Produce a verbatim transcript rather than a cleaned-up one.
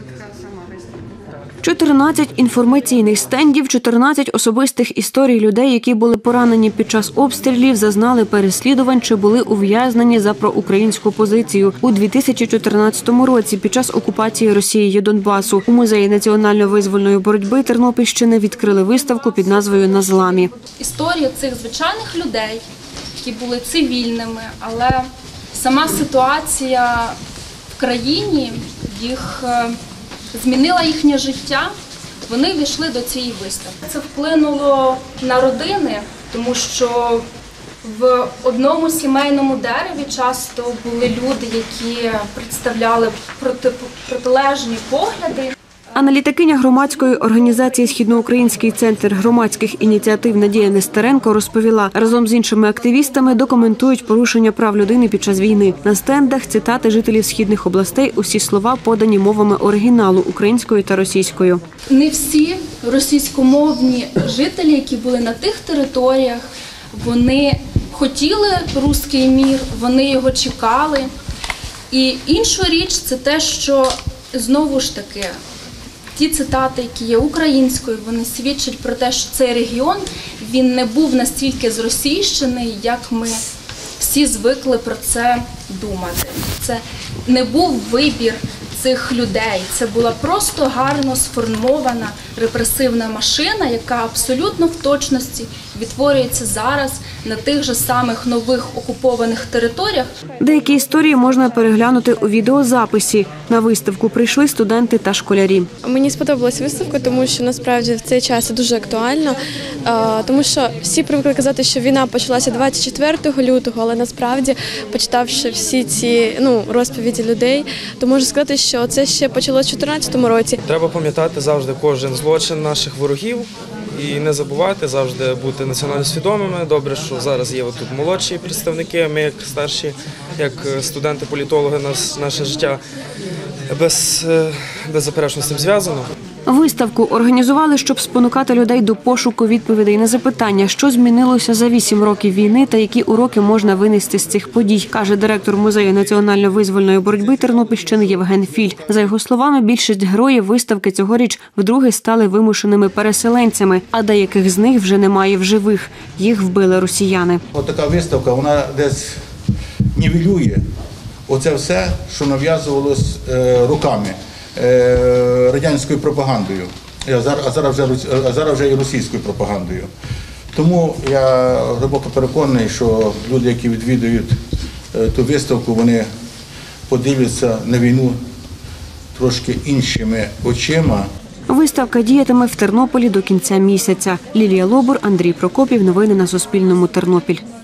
чотирнадцять інформаційних стендів, чотирнадцять особистих історій людей, які були поранені під час обстрілів, зазнали переслідувань чи були ув'язнені за проукраїнську позицію. У дві тисячі чотирнадцятому році під час окупації Росією Донбасу у Музеї національно-визвольної боротьби Тернопільщини відкрили виставку під назвою «На зламі». Історія цих звичайних людей, які були цивільними, але сама ситуація в країні їх змінила їхнє життя, вони війшли до цієї виставки. Це вплинуло на родини, тому що в одному сімейному дереві часто були люди, які представляли проти, протилежні погляди. Аналітикиня громадської організації «Східноукраїнський центр громадських ініціатив» Надія Нестеренко розповіла, разом з іншими активістами документують порушення прав людини під час війни. На стендах цитати жителів східних областей, усі слова подані мовами оригіналу – українською та російською. Не всі російськомовні жителі, які були на тих територіях, вони хотіли руський мір, вони його чекали. І інша річ – це те, що знову ж таки ті цитати, які є українською, вони свідчать про те, що цей регіон, він не був настільки зросійщений, як ми всі звикли про це думати. Це не був вибір цих людей, це була просто гарно сформована репресивна машина, яка абсолютно в точності відтворюється зараз на тих же самих нових окупованих територіях. Деякі історії можна переглянути у відеозаписі. На виставку прийшли студенти та школярі. Мені сподобалась виставка, тому що насправді в цей час це дуже актуально, тому що всі привикли казати, що війна почалася двадцять четвертого лютого, але насправді, почитавши всі ці ну, розповіді людей, то можу сказати, що це ще почалося в чотирнадцятому році. Треба пам'ятати завжди кожен злочин наших ворогів і не забувати, завжди бути національно свідомими. Добре, що зараз є тут молодші представники, ми як старші, як студенти-політологи, нас, наше життя без, беззаперечно з цим зв'язано. Виставку організували, щоб спонукати людей до пошуку відповідей на запитання, що змінилося за вісім років війни та які уроки можна винести з цих подій, каже директор Музею національно-визвольної боротьби Тернопільщини Євген Філь. За його словами, більшість героїв виставки цьогоріч вдруге стали вимушеними переселенцями, а деяких з них вже немає в живих. Їх вбили росіяни. Ось така виставка, вона десь нівелює оце все, що нав'язувалось руками. Радянською пропагандою, а зараз вже, а зараз вже і російською пропагандою. Тому я глибоко переконаний, що люди, які відвідують ту виставку, вони подивляться на війну трошки іншими очима. Виставка діятиме в Тернополі до кінця місяця. Лілія Лобур, Андрій Прокопів. Новини на Суспільному. Тернопіль.